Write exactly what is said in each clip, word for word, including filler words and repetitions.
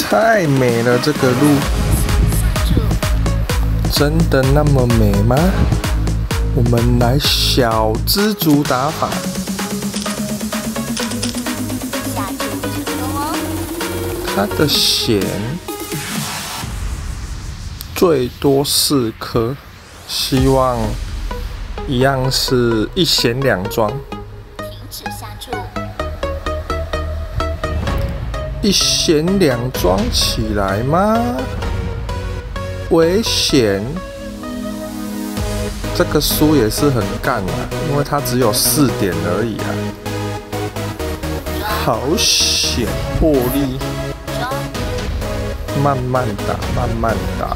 太美了，这个路真的那么美吗？我们来小知足打法。它的弦最多四颗，希望一样是一弦两桩。一弦两桩起来吗？危险！这个输也是很干啊，因为它只有四点而已啊。好险，获利！慢慢打，慢慢打。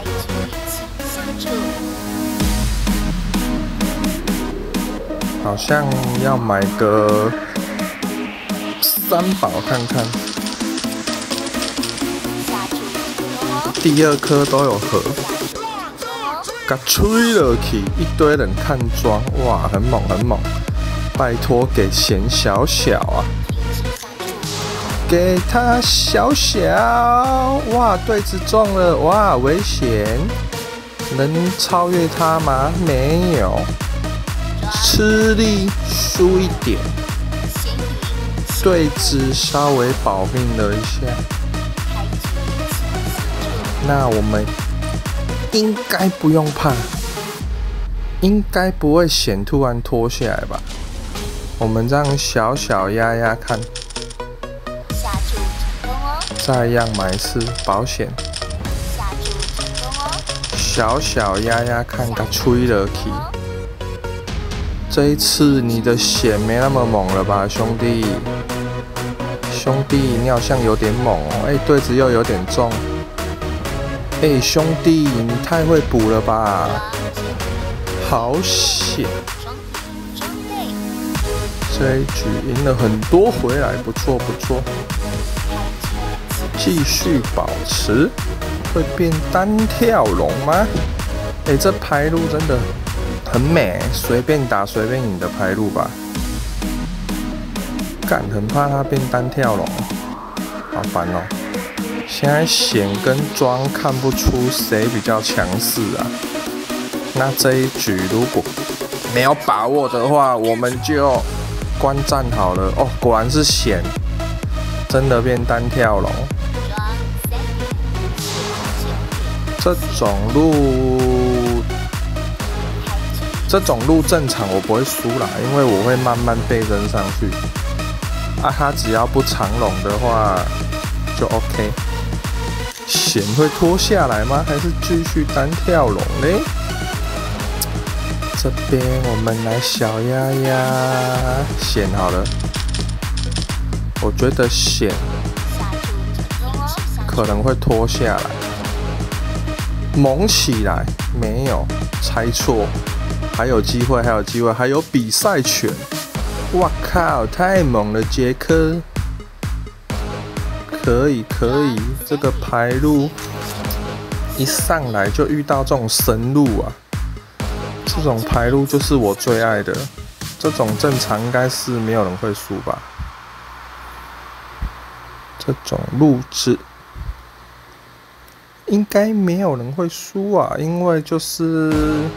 好像要买个三宝看看。第二颗都有合，给吹了去，一堆人看庄，哇，很猛很猛！拜托给钱小小啊，给他小小，哇，对子中了，哇，危险！能超越他吗？没有，吃力输一点，对子稍微保命了一下。那我们应该不用怕，应该不会弦突然脱下来吧？我们这样小小压压看，再一样买一次保险，小小压压看，给吹了去。这一次你的弦没那么猛了吧，兄弟？兄弟，你好像有点猛哦，哎，对子又有点重。哎、欸，兄弟，你太会补了吧！好险！这一局赢了很多回来，不错不错。继续保持，会变单跳龙吗？哎、欸，这牌路真的很美，随便打随便赢的牌路吧。干，很怕它变单跳龙，好烦哦。现在险跟庄看不出谁比较强势啊。那这一局如果没有把握的话，我们就观战好了。哦，果然是险，真的变单跳龙。这种路，这种路正常我不会输啦，因为我会慢慢被扔上去。啊，他只要不长龙的话，就 OK。弦会脱下来吗？还是继续单跳龙呢？这边我们来小压压弦好了。我觉得弦可能会脱下来，猛起来没有，猜错，还有机会，还有机会，还有比赛权。哇靠，太猛了，杰克！可以可以，这个牌路一上来就遇到这种神路啊！这种牌路就是我最爱的，这种正常应该是没有人会输吧？这种路子应该没有人会输啊，因为就是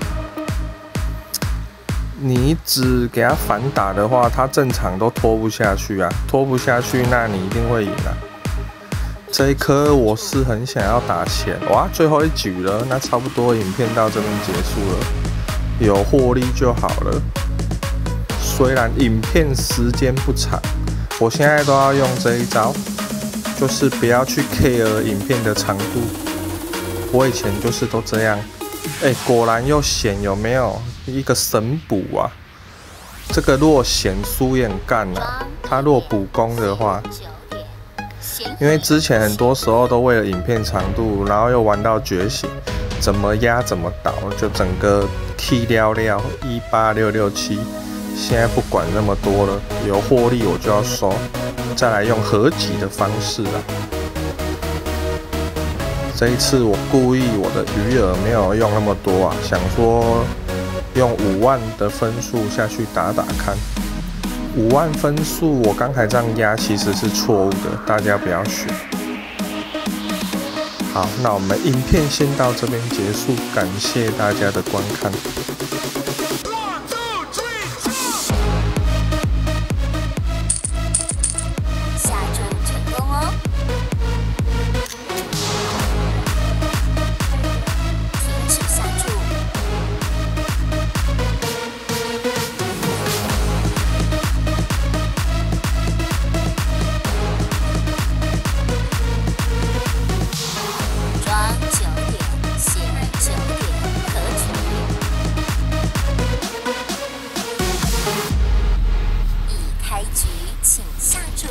你只给他反打的话，他正常都拖不下去啊，拖不下去，那你一定会赢啊。这一颗我是很想要打钱，哇，最后一局了，那差不多影片到这边结束了，有获利就好了。虽然影片时间不长，我现在都要用这一招，就是不要去 care 影片的长度。我以前就是都这样，哎、欸，果然又险，有没有一个神补啊？这个若险输也很干啊，他若补攻的话。因为之前很多时候都为了影片长度，然后又玩到觉醒，怎么压怎么倒，就整个 K 撩撩一八六六七。现在不管那么多了，有获利我就要收，再来用合集的方式啊。这一次我故意我的余额没有用那么多啊，想说用五万的分数下去打打看。五万分数，我刚才这样压其实是错误的，大家不要学。 好，那我们影片先到这边结束，感谢大家的观看。 下注成功哦！停止下注。庄九点，闲九点，可取。已开局，请下注。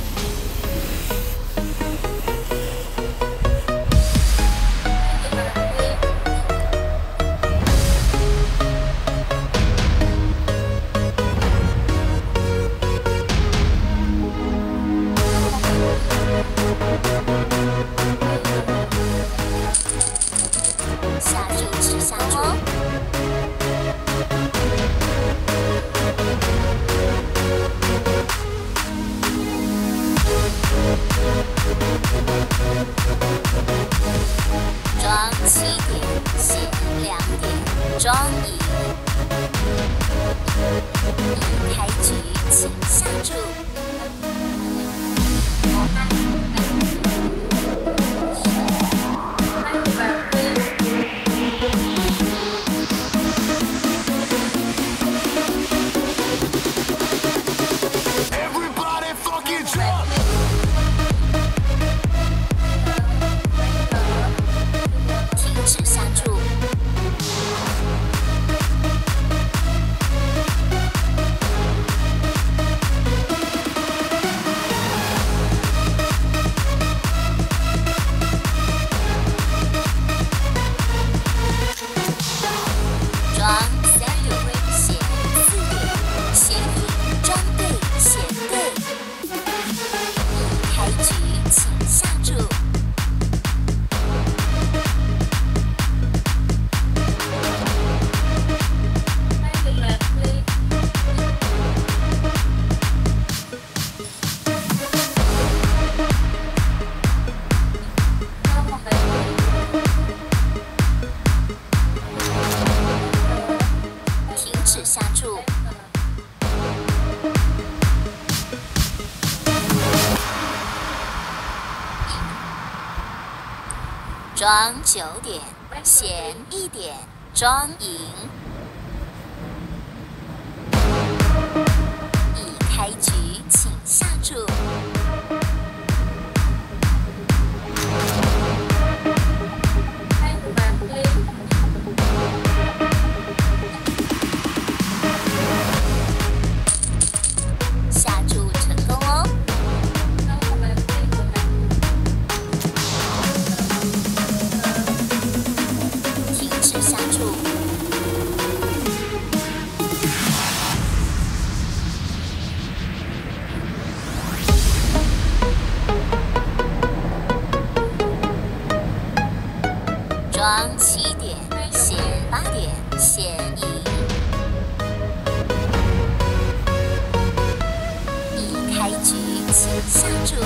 下注是下注哦。庄七点，闲两点，庄赢。已开局，请下注。停止下注。庄三点，闲四点，闲赢庄对闲对。已开局，请下注。停止下注。庄九点，闲一点，庄赢。已开局，请下注。下注成功哦！停止下注。庄七点，闲八点，闲赢。已开局，请下注。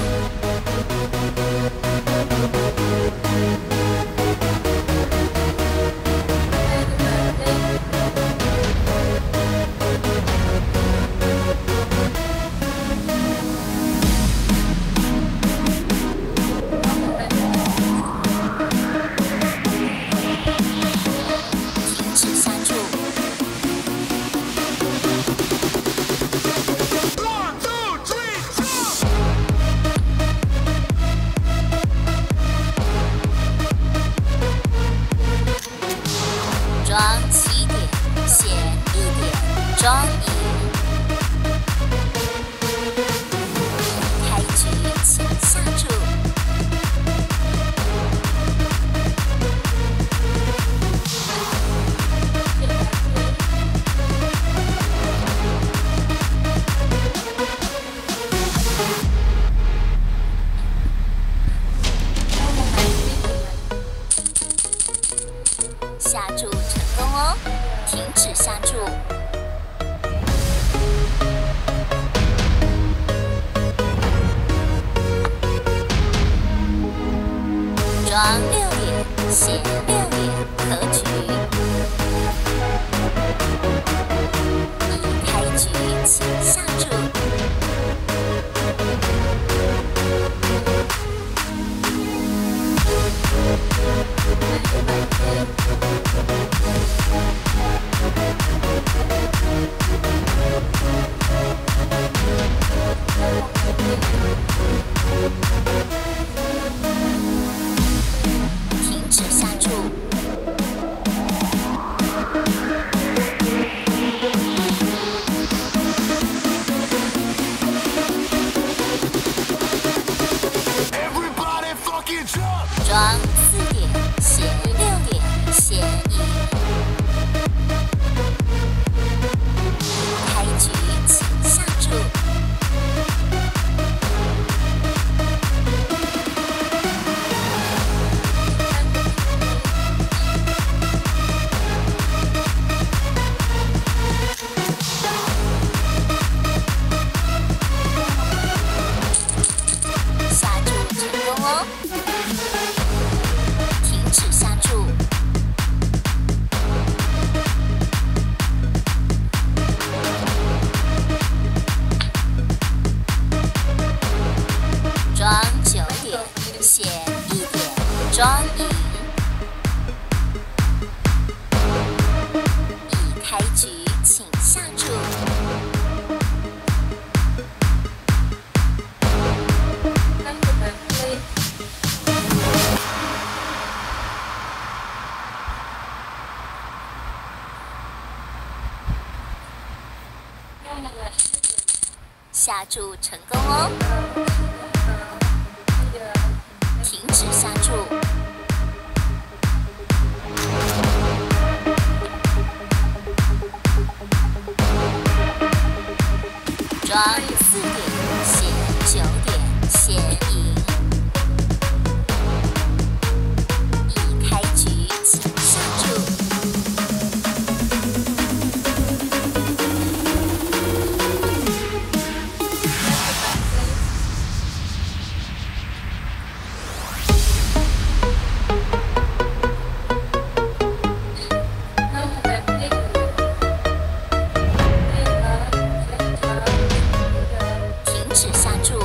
停止下注。庄七点，闲一点，庄赢。已开局，请下注。下注成功哦！停止下注。庄装六点，写六点，和局。已开局，请下注。停止下注。装四点，写六点，写一。开局，请下注。下注成功哦！停止下注。装九点，写一点，装赢。已开局，请下注。下注成功哦！停止下注。装四点，写九点，写赢。已开局，请下注。停止下注。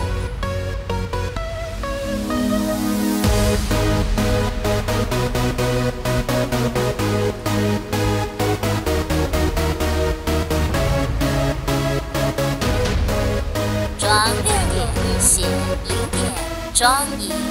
装六点，写零点，装赢。